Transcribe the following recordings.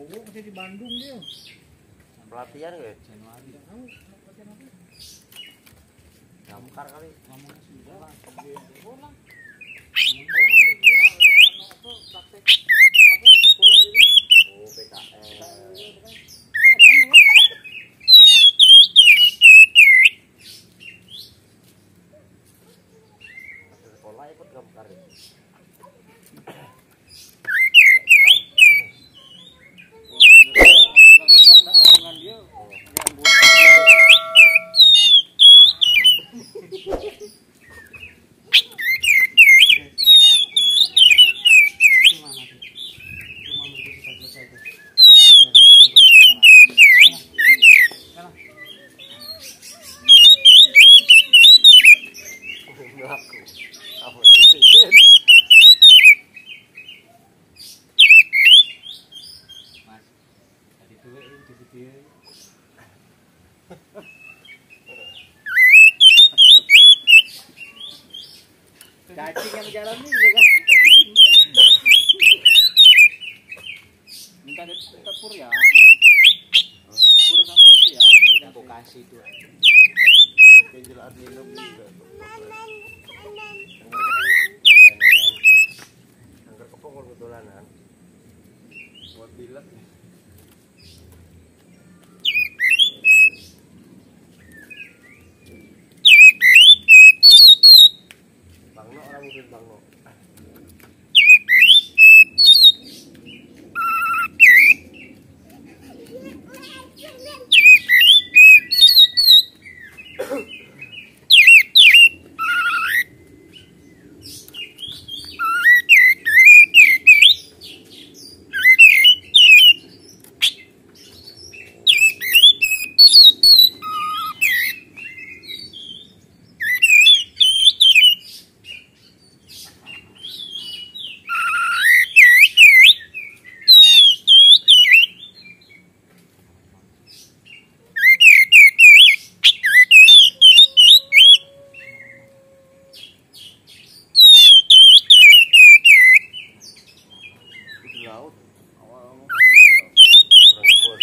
Bowo masih di Bandung dia. Pelatihan gak ya? Januari. Tidak tahu pelatihan apa. Damkar kali. Ngomongnya sudah. Bola. Oh, PKL. Sekolah ikut damkar ya? Aku apa sih? Mas, tadi duit di video. Cacing yang jalan ini juga kan. Minta pur ya. Pur sama itu ya. Udah aku kasih tuh. Penjelaan minum juga. Angker kepokol betulanan. Buat bilet. Bangno orang mungkin bangno. Laut awal orang bos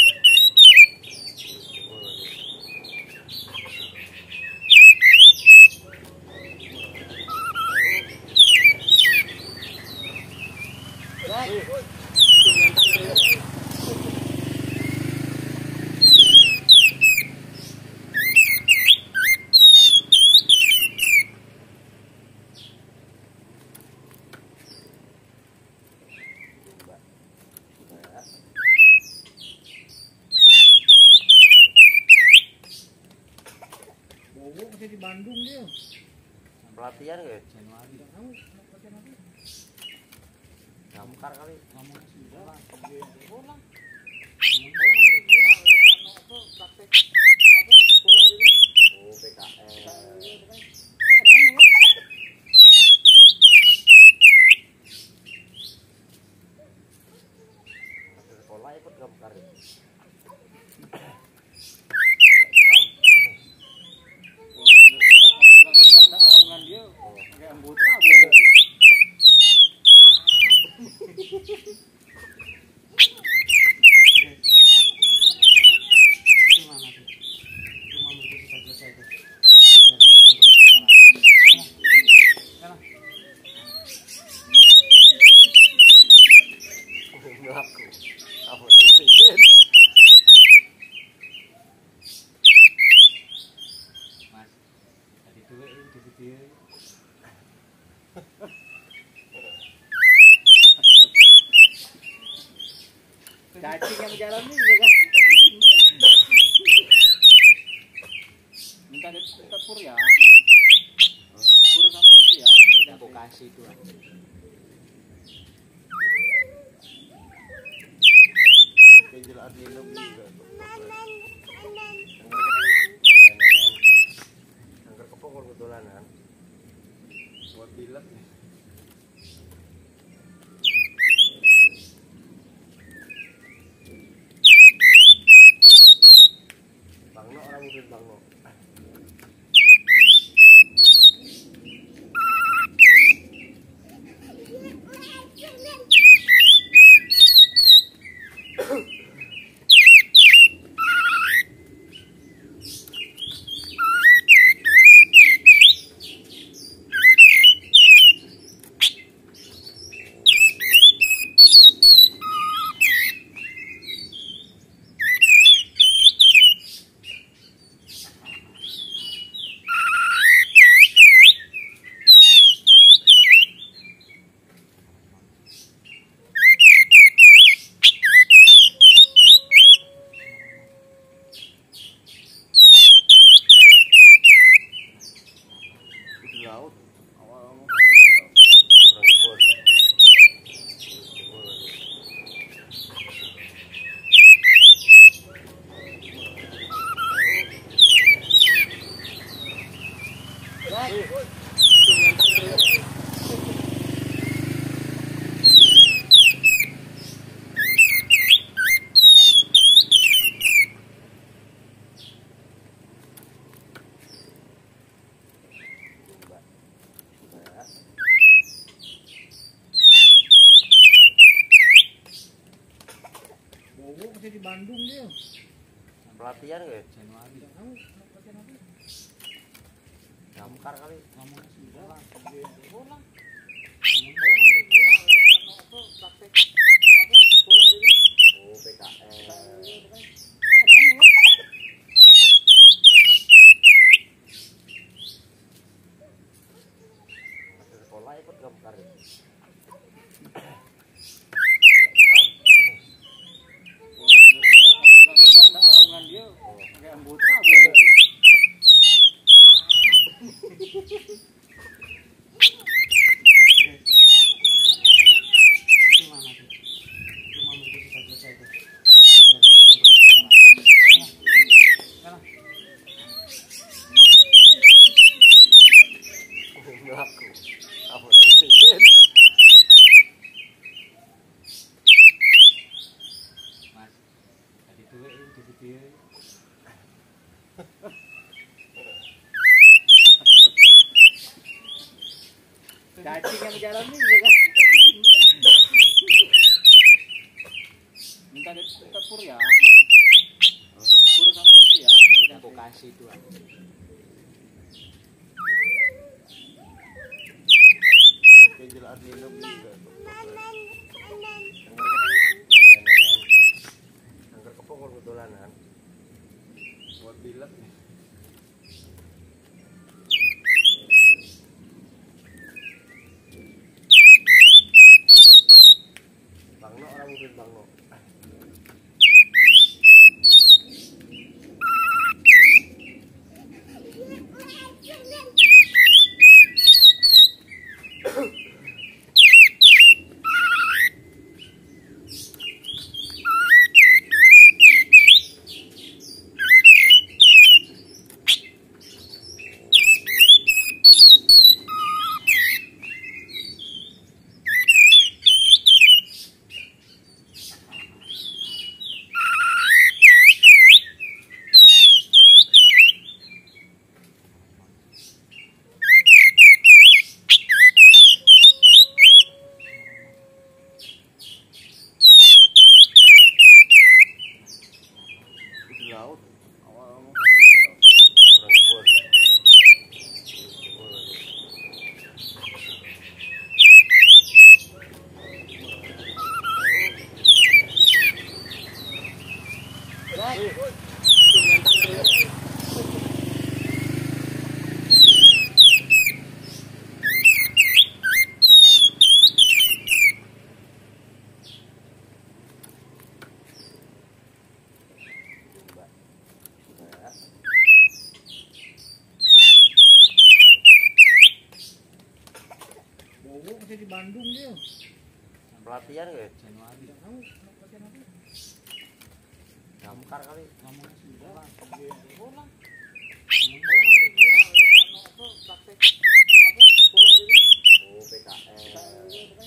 Bowo masih di Bandung dia. pelatihan gak ya? Januari. Tidak tahu pelatihan apa. Damkar kali. Ngomongnya sudah. Bola. Oh, PKL. Sekolah ikut damkar ya? Aku apa sih? Mas, tadi duit di video. Cacing yang jalan ini juga kan. Minta pur ya. Pur sama itu ya. Udah aku kasih tuh. Penjelaan minum juga. Angker kepokol betulanan. Buat bilet. Bangno orang mungkin bangno. Bobo masih di Bandung dia. Pelatihan nggak? Januari. Tidak tahu pelatihan apa. Damkar kali. Ngomong sudah. Bola. Oh, PKL. Masuk sekolah ikut damkar. Melaku. Apa nanti? Mas, tadi tuh itu video. Cacing yang jalan ini juga. Minta pur ya, pur sama itu ya. Udah aku kasih itu. Kecil Arlino juga. Angker kepokol kedolanan. Buat bilet nih. Bang No orang mungkin Bang No. Di laut. Awal-awal banyak di laut. Kurang bos. Bobo masih di Bandung dia. Pelatihan nggak? Januari. Tidak tahu pelatihan apa. Damkar kali. Ngomong sudah. Bola. Oh, PKL.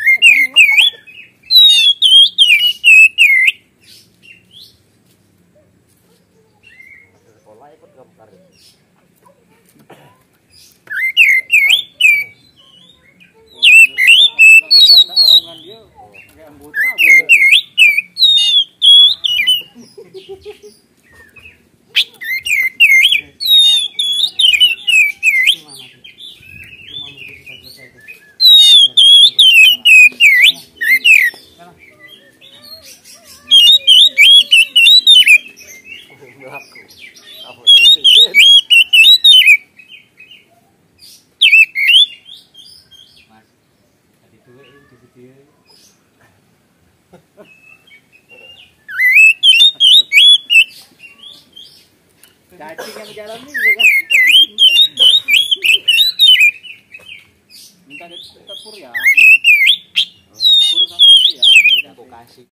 Masuk sekolah ikut damkar. Kayak anggota. Melaku. Apa nanti? Mas, tadi tuh itu video. Cacing yang jalan ini juga. Minta pur ya, pur sama itu ya. Udah aku kasih.